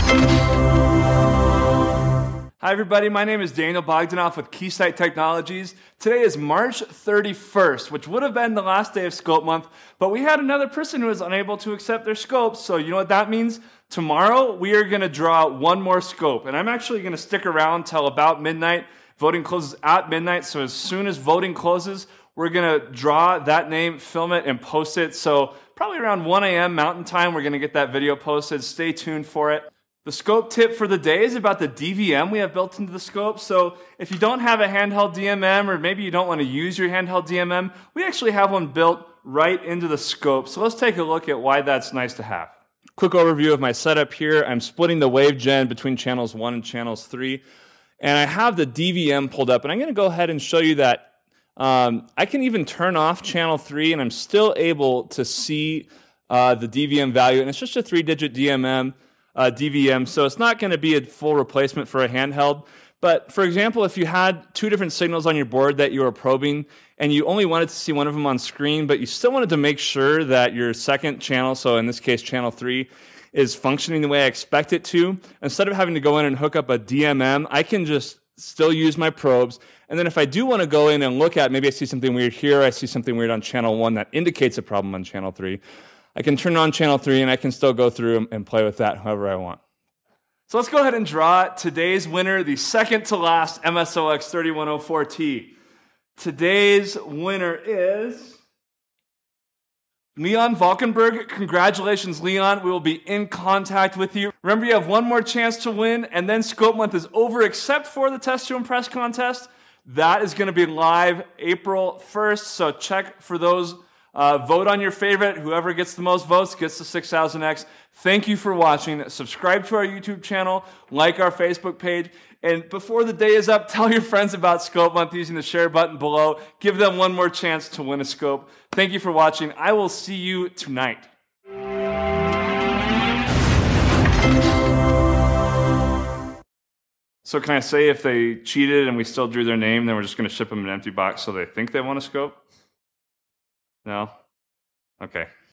Hi everybody, my name is Daniel Bogdanoff with Keysight Technologies. Today is March 31st, which would have been the last day of Scope Month, but we had another person who was unable to accept their scope, so you know what that means? Tomorrow we are going to draw one more scope, and I'm actually going to stick around till about midnight. Voting closes at midnight, so as soon as voting closes, we're going to draw that name, film it, and post it. So probably around 1 a.m. Mountain Time, we're going to get that video posted. Stay tuned for it. The scope tip for the day is about the DVM we have built into the scope. So if you don't have a handheld DMM, or maybe you don't want to use your handheld DMM, we actually have one built right into the scope. So let's take a look at why that's nice to have. Quick overview of my setup here. I'm splitting the wave gen between channels 1 and channels 3. And I have the DVM pulled up. And I'm going to go ahead and show you that I can even turn off channel 3 and I'm still able to see the DVM value. And it's just a 3-digit DVM, so it's not going to be a full replacement for a handheld. But for example, if you had two different signals on your board that you were probing and you only wanted to see one of them on screen, but you still wanted to make sure that your second channel, so in this case channel 3, is functioning the way I expect it to, instead of having to go in and hook up a DMM, I can just still use my probes. And then if I do want to go in and look at, maybe I see something weird here, I see something weird on channel 1 that indicates a problem on channel 3, I can turn on channel 3 and I can still go through and play with that however I want. So let's go ahead and draw today's winner, the second to last MSOX 3104T. Today's winner is Leon Valkenburg. Congratulations, Leon. We will be in contact with you. Remember, you have one more chance to win, and then Scope Month is over except for the Test to Impress contest. That is going to be live April 1st, so check for those. Vote on your favorite. Whoever gets the most votes gets the 6000X. Thank you for watching. Subscribe to our YouTube channel. Like our Facebook page. And before the day is up, tell your friends about Scope Month using the share button below. Give them one more chance to win a scope. Thank you for watching. I will see you tonight. So can I say if they cheated and we still drew their name, then we're just going to ship them an empty box so they think they won a scope? No? Okay.